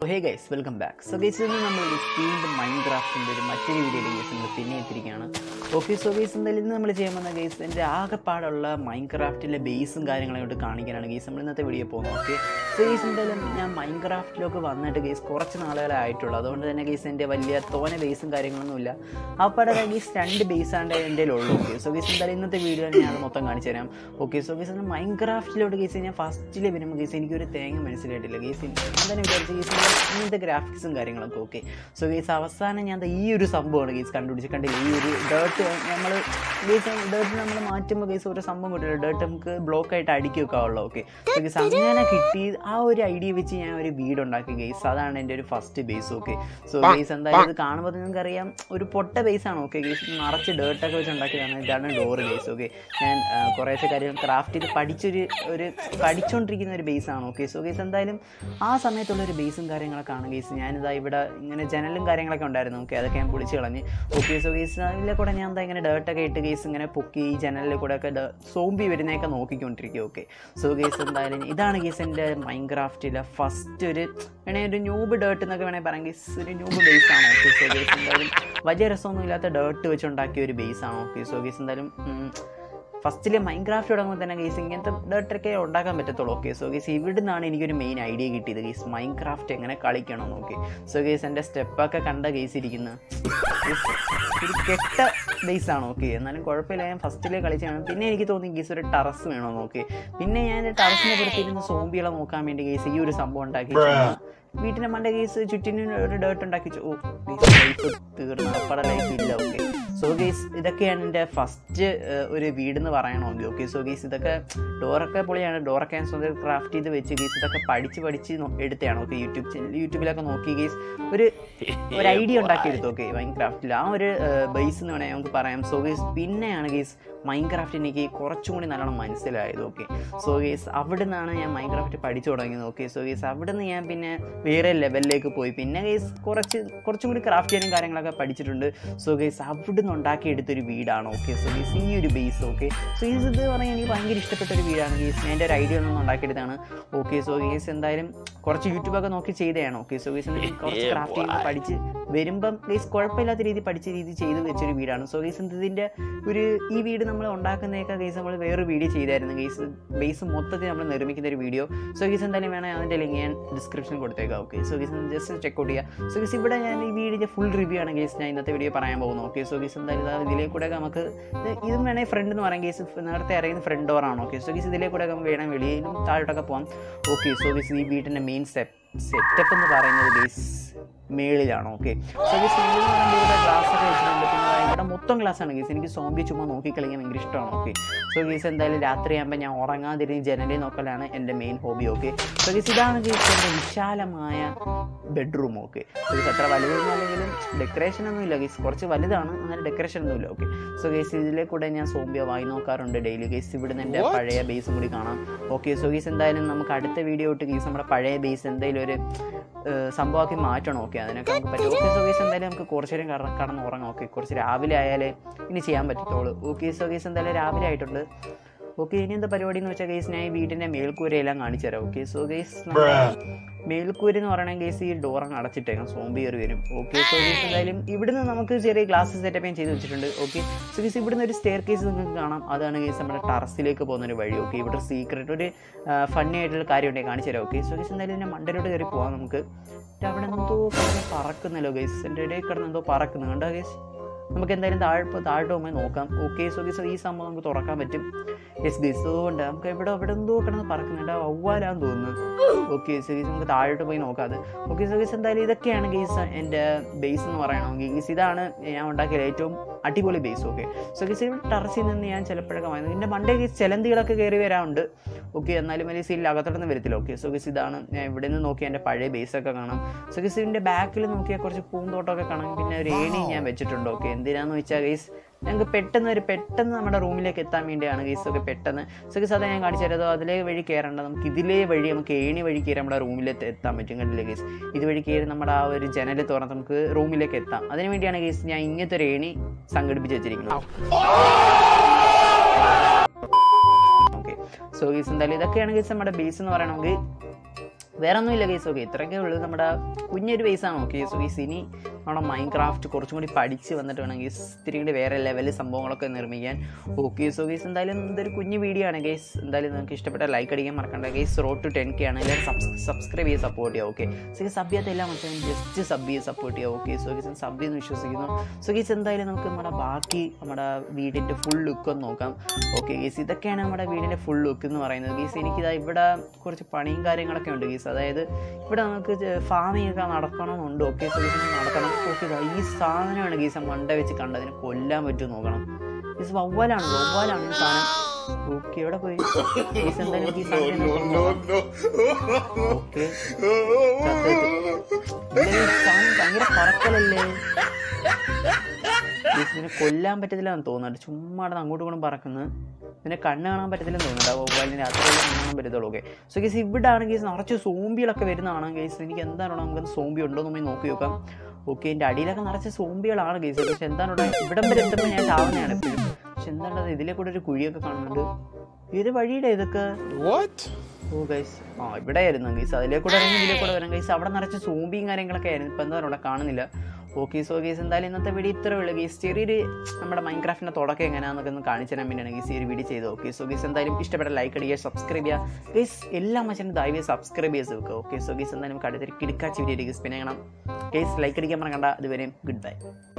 Hey guys, welcome back. So guys, we will Minecraft മറ്റൊരു വീഡിയോയിലേക്ക് നമ്മൾ പിന്നെ എത്തിയിരിക്കുകയാണ്. ഓക്കെ, സോ ഗൈസ് എന്തായാലും ഇന്ന് നമ്മൾ ചെയ്യാൻ പോകുന്ന ഗൈസ് എൻ്റെ ആകെപ്പാടുള്ള മൈൻക്രാഫ്റ്റിലെ ബേസും കാര്യങ്ങളായിട്ട് കാണിക്കാനാണ് ഗൈസ് നമ്മൾ ഇന്നത്തെ വീഡിയോ പോകുന്നത്. ഓക്കെ, സോ ഗൈസ് എന്തായാലും ഞാൻ മൈൻക്രാഫ്റ്റിലൊക്കെ വന്നിട്ട് ഗൈസ് കുറച്ച് നാളുകളെ ആയിട്ടുള്ളൂ. അതുകൊണ്ട് തന്നെ ഗൈസ് എൻ്റെ വലിയ തോന ബേസും കാര്യങ്ങളൊന്നുമില്ല. അപ്പാടെ ഗൈസ് 2 ബേസാണ്ട് എൻ്റെ ഉള്ളൂ. ഓക്കെ, സോ ഗൈസ് എന്തായാലും ഇന്നത്തെ വീഡിയോ ഞാൻ അത് മൊത്തം കാണിച്ചു തരാം. ഓക്കെ, സോ ഗൈസ് മൈൻക്രാഫ്റ്റിലോട്ട് ഗൈസ് ഞാൻ ഫസ്റ്റിൽ വരുമ്പോൾ ഗൈസ് എനിക്കൊരു തേങ്ങ മനസ്സിലായിട്ടില്ല ഗൈസ്. ഞാൻ തന്നെ വിചാരിച്ച ഗൈസ് ഇങ്ങനത്തെ ഗ്രാഫിക്സും കാര്യങ്ങളൊക്കെ. ഓക്കെ, സോ ഗൈസ് അവസാനം ഞാൻ ഈ ഒരു സംഭവമാണ് ഗൈസ് കണ്ടുപിടിച്ച് കണ്ടില്ല. ഈ ഒരു ഡേർട്ട് നമ്മൾ ഗൈസ് ഡേർട്ട് നമ്മൾ മാറ്റുമ്പോൾ ഗൈസ് ഒരു സംഭവം കിട്ടില്ല. ഡേർട്ട് നമുക്ക് ബ്ലോക്കായിട്ട് അടുക്കി വെക്കാവുള്ളൂ. ഓക്കെ, സോ ഗൈസ് അങ്ങനെ കിട്ടി ആ ഒരു ഐഡിയ വെച്ച് ഞാൻ ഒരു വീട് ഉണ്ടാക്കി ഗൈസ്. അതാണ് എൻ്റെ ഒരു first base. Okay, so guys എന്തായാലും ഇത് കാണുമ്പോൾ നിങ്ങൾക്കറിയാം ഒരു പൊട്ട ബേസാണ്. ഓക്കെ ഗൈസ് നിറച്ച് ഡേർട്ടൊക്കെ വെച്ച് ഉണ്ടാക്കിയതാണ്. ഇതാണ് ഡോറ് ഗൈസ്. ഓക്കെ, ഞാൻ കുറേശ്ശെ കാര്യങ്ങൾ ക്രാഫ്റ്റ് ചെയ്ത് പഠിച്ചുകൊണ്ടിരിക്കുന്ന ഒരു ബേസാണ്. ഓക്കെ, സോ ഗൈസ് എന്തായാലും ആ സമയത്തുള്ളൊരു ബേസും കാര്യങ്ങളൊക്കെ ആണ് ഗൈസ്. ഞാനിതാ ഇവിടെ ഇങ്ങനെ ജനലും കാര്യങ്ങളൊക്കെ ഉണ്ടായിരുന്നു. ഓക്കെ, അതൊക്കെ ഞാൻ പൊളിച്ച് കളഞ്ഞ്. ഓക്കെ, സോ ഗൈസ് അതിലെ കൂടെ ഞാൻ എന്താ ഇങ്ങനെ ഡേർട്ടൊക്കെ ഇട്ട് ഗൈസ് ഇങ്ങനെ പൊക്കി ഈ ജനലിൽ കൂടെ ഒക്കെ സോംബി വരുന്നതൊക്കെ നോക്കിക്കൊണ്ടിരിക്കുക. ഓക്കെ, സോ ഗൈസ് എന്തായാലും ഇതാണ് ഗൈസ് എൻ്റെ മൈൻക്രാഫ്റ്റിലെ ഫസ്റ്റ് ഒരു ന്യൂബ് ഡേർട്ട് എന്നൊക്കെ വേണമെങ്കിൽ പറയാം ഗൈസ്. ഒരു ന്യൂബ് ബേസാണ്. ഓക്കെ, സോ ഗൈസ് എന്തായാലും വലിയ രസമൊന്നും ഇല്ലാത്ത ഡേർട്ട് വെച്ചുണ്ടാക്കിയ ഒരു ബേസാണ്. ഓക്കെ, സോ ഗൈസ് എന്തായാലും ഫസ്റ്റിൽ മൈൻക്രാഫ്റ്റ് തുടങ്ങുമ്പോൾ തന്നെ ഗൈസ് ഇങ്ങനത്തെ ഡേർട്ടൊക്കെ ഉണ്ടാക്കാൻ പറ്റത്തുള്ളൂ. ഓക്കെ, സോ ഗൈസ് ഇവിടെ നിന്നാണ് എനിക്കൊരു മെയിൻ ഐഡിയ കിട്ടിയത് ഗൈസ് മൈൻക്രാഫ്റ്റ് എങ്ങനെ കളിക്കണം. ഓക്കെ, സോ ഗൈസ് എൻ്റെ സ്റ്റെപ്പൊക്കെ കണ്ട ഗൈസ് ഇരിക്കുന്ന ഒരു കെട്ട ബേസാണ്. ഓക്കെ, എന്നാലും കുഴപ്പമില്ല, ഞാൻ ഫസ്റ്റിലേ കളിച്ചാണ്. പിന്നെ എനിക്ക് തോന്നി ഗൈസ് ഒരു ടെറസ് വേണമെന്ന്. ഓക്കെ, പിന്നെ ഞാൻ ടെറസിനെ പുറത്തിരുന്ന് സോംബികളെ നോക്കാൻ വേണ്ടി ഗൈസ് ഈ ഒരു സംഭവം ഉണ്ടാക്കി. വീട്ടിൻ്റെ മണ്ട കേസ് ചുറ്റിനും ഒരു ഡേർട്ട് ഉണ്ടാക്കി. ഓ ലൈഫ് തീർന്നു, അപ്പടെ ലൈഫ് ഇല്ല. ഓക്കെ, സോ ഗൈസ് ഇതൊക്കെയാണ് എൻ്റെ ഫസ്റ്റ് ഒരു വീടെന്ന് പറയണമെങ്കിൽ. ഓക്കെ, സോ ഗൈസ് ഇതൊക്കെ ഡോറൊക്കെ പൊളിയാണ്. ഡോറൊക്കെ ഞാൻ സ്വന്തം ക്രാഫ്റ്റ് ചെയ്ത് വെച്ച് ഗൈസ് ഇതൊക്കെ പഠിച്ച് എടുത്തതാണ്. ഓക്കെ, യൂട്യൂബിലൊക്കെ നോക്കി ഗൈസ് ഒരു ഐഡിയ ഉണ്ടാക്കിയെടുത്തു. ഓക്കെ, മൈൻക്രാഫ്റ്റിൽ ആ ഒരു ബേസ് എന്ന് വേണമെങ്കിൽ നമുക്ക് പറയാം. സോ ഗൈസ് പിന്നെയാണ് ഗൈസ് മൈൻക്രാഫ്റ്റ് എനിക്ക് കുറച്ചും കൂടി നല്ലോണം മനസ്സിലായത്. ഓക്കെ, സോ ഗൈസ് അവിടെ നിന്നാണ് ഞാൻ മൈൻക്രാഫ്റ്റ് പഠിച്ചു തുടങ്ങിയത്. ഓക്കെ, സോ ഗൈസ് അവിടെ നിന്ന് ഞാൻ പിന്നെ വേറെ ലെവലിലേക്ക് പോയി. പിന്നെ ഗൈസ് കുറച്ചും കൂടി ക്രാഫ്റ്റ് ചെയ്യാനും കാര്യങ്ങളൊക്കെ പഠിച്ചിട്ടുണ്ട്. സോ ഗൈസ് അവിടെ നിന്ന് ഉണ്ടാക്കിയെടുത്തൊരു വീടാണ്. ഓക്കെ, സോ ഗൈസ് ഈ ഒരു ബേസ്. ഓക്കെ, സോ ഇത് പറഞ്ഞാൽ എനിക്ക് ഭയങ്കര ഇഷ്ടപ്പെട്ടൊരു വീടാണ് ഗൈസ്. ഞാൻ എൻ്റെ ഒരു ഐഡിയ ഒന്നും ഉണ്ടാക്കിയെടുത്താണ്. ഓക്കെ, സോ ഗൈസ് എന്തായാലും കുറച്ച് യൂട്യൂബൊക്കെ നോക്കി ചെയ്തതാണ്. ഓക്കെ, സോ ഗൈസ് കുറച്ച് ക്രാഫ്റ്റ് ചെയ്യുമ്പോൾ പഠിച്ച് വരുമ്പം ഗൈസ് കുഴപ്പമില്ലാത്ത രീതി പഠിച്ച രീതി ചെയ്ത് വെച്ചൊരു വീടാണ്. സോ ഗൈസ് ഇതിൻ്റെ ഈ വീട് നമ്മൾ ഉണ്ടാക്കുന്നതൊക്കെ ഗൈസ് നമ്മൾ വേറൊരു വീഡിയോ ചെയ്തായിരുന്നു ഗൈസ്. ബേസ് മൊത്തത്തിൽ നമ്മൾ നിർമ്മിക്കുന്ന ഒരു വീഡിയോ. സോ ഗൈസ് എന്തായാലും വേണം അതിൻ്റെ ലിങ്ക് ഞാൻ ഡിസ്ക്രിപ്ഷനിൽ കൊടുത്തേക്കാം. Okay, so guys just check out ചെയ്യുക. സോ ഗൈസ് ഇവിടെ ഞാൻ ഈ വീടിൻ്റെ ഫുൾ റിവ്യൂ ആണ് ഗൈസ് ഞാൻ ഇന്നത്തെ വീഡിയോ പറയാൻ പോകുന്നു. ഓക്കെ, സോ ഗൈസ് എന്തായാലും ഇതിലേ കൂടെ നമുക്ക് ഇതും വേണമെങ്കിൽ ഫ്രണ്ട് എന്ന് പറയാം ഗൈസ്. നേരത്തെ അറിയുന്ന ഫ്രണ്ട് ഡോറാണ്. ഓക്കെ, സോ ഗൈസ് ഇതിലേ കൂടെ വേണം വെളിയിലും താഴോട്ടൊക്കെ പോകാം. ഓക്കെ, സോ ഗൈസ് ഈ വീട്ടിൻ്റെ മെയിൻ സെറ്റപ്പ് എന്ന് പറയുന്നത് ഗൈസ് മേളിലാണ്. ഓക്കെ, സോ ഗൈസ് മേളിൽ എന്ന് പറയുമ്പോൾ ഇവിടെ ഗ്ലാസ് ഒക്കെ വെച്ചിട്ടുണ്ട്. പിന്നെ ഇവിടെ മൊത്തം ഗ്ലാസ്സാണ് ഗൈസ്. എനിക്ക് സോംബി ചുമ്മാ നോക്കി കളിക്കാൻ ഭയങ്കര ഇഷ്ടമാണ്. ഓക്കെ, സോ ഗൈസ് എന്തായാലും രാത്രിയാകുമ്പോൾ ഞാൻ ഉറങ്ങാതിരുന്ന് ജനലിൽ നോക്കലാണ് എൻ്റെ main hobby. Okay, so guys ഇതാണ് ഗൈസ് എൻ്റെ വിശാലമായ ബെഡ്റൂം. ഓക്കെ, സോ ഗൈസ് അത്ര വലുതൊന്നും അല്ലെങ്കിലും ഡെക്കറേഷൻ ഒന്നും ഇല്ല ഗൈസ്. കുറച്ച് വലുതാണ്, എന്നാലും ഡെക്കറേഷൻ ഒന്നും ഇല്ല. ഓക്കെ, സോ ഗൈസ് ഇതിലെ കൂടെ ഞാൻ സോംബിയെ വായി നോക്കാറുണ്ട് ഡെയിലി ഗൈസ്. ഇവിടുന്ന് എൻ്റെ പഴയ ബേസും കൂടി കാണാം. ഓക്കെ, സോ ഗൈസ് എന്തായാലും നമുക്ക് അടുത്ത വീഡിയോ ഇട്ട് ഗൈസ് നമ്മുടെ പഴയ ബേസ് എന്തെങ്കിലും ഒരു സംഭവമാക്കി മാറ്റണം. ഓക്കെ, അതിനൊക്കെ നമുക്ക് പറ്റും. ഓക്കെ, സോ ഗൈസ് എന്തായാലും നമുക്ക് കുറച്ച് നേരം കടന്ന് ഉറങ്ങാം. ഓക്കെ, കുറച്ച് രാവിലെ ആയാലേ ഇനി ചെയ്യാൻ പറ്റത്തുള്ളൂ. ഓക്കെ, സോ ഗൈസ് എന്തായാലും രാവിലെ ആയിട്ടുണ്ട്. ഓക്കെ, ഇനി എന്താ പരിപാടി എന്ന് വെച്ചാൽ ഗൈസ് ഞാൻ ഈ വീടിൻ്റെ മേൽക്കൂരയെല്ലാം കാണിച്ചു തരാം. ഓക്കെ, സോ ഗൈസ് മേൽക്കൂര എന്ന് പറയണമെങ്കിൽ ഗൈസ് ഈ ഡോറങ്ങ് അടച്ചിട്ടേക്കാം, സോംബി കയറി വരും. ഓക്കെ, സോ ഗൈസ് എന്തായാലും ഇവിടുന്ന് നമുക്ക് ചെറിയ ഗ്ലാസ് സെറ്റപ്പ് ഞാൻ ചെയ്ത് വെച്ചിട്ടുണ്ട്. ഓക്കെ, സോ ഗൈസ് ഇവിടുന്ന് ഒരു സ്റ്റെയർ കേസ് നിങ്ങൾക്ക് കാണാം. അതാണ് ഗൈസ് നമ്മുടെ ടെറസിലേക്ക് പോകുന്നൊരു വഴി. ഓക്കെ, ഇവിടെ സീക്രട്ട് ഒരു ഫണ്ണി ആയിട്ടുള്ള കാര്യം ഉണ്ടെങ്കിൽ കാണിച്ചു തരാം. ഓക്കെ, സോ ഗൈസ് എന്തായാലും എൻ്റെ മണ്ടലോട്ട് കയറി പോകാം നമുക്ക്. അവിടെ എന്തോ പറക്കുന്നല്ലോ ഗൈസ്, എൻ്റെ ഇടയിൽ കിടന്ന് എന്തോ പറക്കുന്നു കണ്ടോ ഗൈസ്. നമുക്ക് എന്തായാലും താഴോട്ട് പോകുമ്പോൾ നോക്കാം. ഓക്കെ, സോ ഗൈസ് ഈ സംഭവം നമുക്ക് തുറക്കാൻ പറ്റും. യെസ് ഗൈസ്, അതുകൊണ്ട് നമുക്ക് ഇവിടെ എന്തോ കിടന്ന് പറക്കുന്നുണ്ട്, വവ്വാലാന്ന് തോന്നുന്നു. ഓക്കെ, സോ ഗൈസ് നമുക്ക് താഴോട്ട് പോയി നോക്കാതെ. ഓക്കെ, സോ ഗൈസ് എന്തായാലും ഇതൊക്കെയാണ് ഗൈസ് എൻ്റെ ബേസ് എന്ന് പറയണമെങ്കിൽ ഗൈസ്. ഇതാണ് ഞാൻ ഉണ്ടാക്കിയ ഏറ്റവും അടിപൊളി ബേസ്. ഓക്കെ, സോ ഗൈസ് ഇവിടെ ടെറസിൽ നിന്ന് ഞാൻ ചിലപ്പോഴൊക്കെ വാങ്ങുന്നത്. എൻ്റെ മണ്ടേ ഗൈസ് ചിലന്തികളൊക്കെ കയറി വരാറുണ്ട്. ഓക്കെ, എന്നാലും വലിയ സീലിൽ അകത്തോട്ടൊന്നും വരത്തില്ല. ഓക്കെ, സോ ഗൈസ് ഇതാണ് ഞാൻ ഇവിടെ നിന്ന് നോക്കിയാൽ എൻ്റെ പഴയ ബേസൊക്കെ കാണാം. സോ ഗൈസ് ഇതിൻ്റെ ബാക്കിൽ നോക്കിയാൽ കുറച്ച് പൂന്തോട്ടമൊക്കെ കാണാം. പിന്നെ ഒരു ഏണി ഞാൻ വെച്ചിട്ടുണ്ട്. ഓക്കെ, എന്തിനാന്ന് വെച്ചാൽ ഗൈസ് ഞങ്ങൾക്ക് പെട്ടെന്ന് നമ്മുടെ റൂമിലേക്ക് എത്താൻ വേണ്ടിയാണ് ഗൈസ്. ഒക്കെ പെട്ടെന്ന് സോ ഗൈസ് അതാ ഞാൻ കാണിച്ചു തരാം. അതിലേ വഴി കയറേണ്ട, നമുക്ക് ഇതിലേ വഴി നമുക്ക് ഏണി വഴി കയറി നമ്മുടെ റൂമിലേക്ക് എത്താൻ പറ്റും. കണ്ടില്ലേ ഗൈസ്, ഇതുവഴി കയറി നമ്മുടെ ആ ഒരു ജനൽ തുറന്ന് നമുക്ക് റൂമിലേക്ക് എത്താം. അതിന് വേണ്ടിയാണ് ഗൈസ് ഞാൻ ഇങ്ങനത്തെ ഒരു ഏണി സംഘടിപ്പിച്ച് വെച്ചിരിക്കുന്നത്. ഓക്കെ, സോ ഗൈസ് എന്തായാലും ഇതൊക്കെയാണ് ഗൈസ് നമ്മുടെ ബേസ് എന്ന് പറയണമെങ്കിൽ. വേറെ ഒന്നുമില്ല ഗൈസ്. ഓക്കെ, ഇത്രയൊക്കെ ഉള്ളൂ നമ്മുടെ കുഞ്ഞൊരു ബേസാണ്. ഓക്കെ സോ ഗൈസ്, ഇനി നമ്മുടെ മൈൻക്രാഫ്റ്റ് കുറച്ചും കൂടി പഠിച്ച് വന്നിട്ട് വേണം ഗൈസ് ഇത്തിരി കൂടി വേറെ ലെവൽ സംഭവങ്ങളൊക്കെ നിർമ്മിക്കാൻ. ഓക്കെ സോ ഗൈസ്, എന്തായാലും ഇതൊരു കുഞ്ഞ് വീഡിയോ ആണ് ഗൈസ്. എന്തായാലും നിങ്ങൾക്ക് ഇഷ്ടപ്പെട്ട ലൈക്ക് അടിക്കാൻ മറക്കണ്ട ഗൈസ്. റോഡ് ടു 10K ആണ്. എല്ലാവരും സബ്സ്ക്രൈബ് ചെയ്ത് സപ്പോർട്ട് ചെയ്യുക. ഓക്കെ സോ ഗൈസ്, സബ് ചെയ്യാത്ത എല്ലാം മനസ്സിലായി ജസ്റ്റ് സബ് ചെയ്ത് സപ്പോർട്ട് ചെയ്യുക. ഓക്കെ സോ ഗൈസ്, സബ് ചെയ്യുന്ന വിശ്വസിക്കുന്നു. സോ ഗൈസ്, എന്തായാലും നമുക്ക് നമ്മുടെ ബാക്കി നമ്മുടെ വീടിൻ്റെ ഫുൾ ലുക്ക് ഒന്ന് നോക്കാം. ഓക്കെ ഗൈസ്, ഇതൊക്കെയാണ് നമ്മുടെ വീടിൻ്റെ ഫുൾ ലുക്ക് എന്ന് പറയുന്നത് ഗൈസ്. എനിക്കിതാ ഇവിടെ കുറച്ച് പണിയും കാര്യങ്ങളൊക്കെ ഉണ്ട് ഗൈസ്. അതായത് ഇവിടെ നമുക്ക് ഫാമിംഗ് ഒക്കെ നടക്കണമെന്നുണ്ട്. ഓക്കെ സോ ഗൈസ്, നടക്കണം. ഓക്കെ ഈ സാധനമാണ് ഗീസ മണ്ട വെച്ച് കണ്ടതിന് കൊല്ലാൻ പറ്റുമോ നോക്കണം. ഗീസ് വവ്വാലാണ് ഈ സാധനം. ഓക്കെ എവിടെ പോയി ഗീസ്? എന്തായാലും ഈ സാധനം ഓക്കെ ഭയങ്കര പറക്കലല്ലേ ഗീസ്. ഇതിനെ കൊല്ലാൻ പറ്റത്തില്ലെന്ന് തോന്നുന്നുണ്ട്. ചുമ്മാ അങ്ങോട്ടും ഇങ്ങോട്ടും പറക്കുന്നത്. ഇതിനെ കണ്ണ് കാണാൻ പറ്റത്തില്ലെന്ന് തോന്നുന്നുണ്ട്. ആ വവ്വാലിന് രാത്രിയിൽ കാണാൻ പറ്റത്തുള്ളൂ. ഓക്കെ സോ ഗീസ്, ഇവിടെ ആണ് ഗീസ് നിറച്ച് സോംബികളൊക്കെ വരുന്നതാണ് ഗീസ്. എനിക്ക് എന്താണ് നമുക്ക് സോംബി ഉണ്ടോ എന്ന് നോക്കി നോക്കാം. ഓക്കെ, എൻ്റെ അടിയിലൊക്കെ നിറച്ച് സോംബികളാണ് ഗീസ്. പക്ഷെ എന്താണ് ഇവിടം വരെ എത്തുമ്പോൾ ഞാൻ ചാവുന്നതാണ് എപ്പോഴും. പക്ഷെ എന്താണത് ഇതിലെ കൂടെ ഒരു കുഴിയൊക്കെ കാണുന്നുണ്ട്. ഇത് വഴിയുടെ ഇതൊക്കെ ഓ ഗൈസ്, ഇവിടെ ആയിരുന്നു ഗൈസ്. അതിലേ കൂടെ ഇറങ്ങി ഇതിലേ കൂടെ വരാം ഗൈസ്. അവിടെ നിറച്ച് സോംബിയും കാര്യങ്ങളൊക്കെ ആയിരുന്നു. ഇപ്പം എന്താ ഇവിടെ കാണുന്നില്ല. ഓക്കെ സോ ഗൈസ്, എന്തായാലും ഇന്നത്തെ വീഡിയോ ഇത്രേ ഉള്ളൂ ഗൈസ്. ചെറിയൊരു നമ്മുടെ മൈൻക്രാഫ്റ്റിൻ്റെ തുടക്കം എങ്ങനെയാണെന്നൊക്കെ ഒന്ന് കാണിച്ചു തരാൻ വേണ്ടിയാണ് ഗൈസ് ഈ ഒരു വീഡിയോ ചെയ്തത്. ഓക്കെ സോ ഗൈസ്, എന്തായാലും ഇഷ്ടപ്പെട്ട ലൈക്ക് അടിക്കുക, സബ്സ്ക്രൈബ് ചെയ്യുക ഗൈസ്. എല്ലാ മനുഷ്യനും ദയവായി സബ്സ്ക്രൈബ് ചെയ്ത് വെക്കുക. ഓക്കെ സോ ഗൈസ്, എന്തായാലും നമുക്ക് അടുത്തൊരു കിടക്കാച്ച വീഡിയോ ഗൈസ് പിന്നെ കാണാം ഗൈസ്. ലൈക്ക് അടിക്കാൻ മറക്കണ്ട. അതുവരെയും ഗുഡ് ബൈ.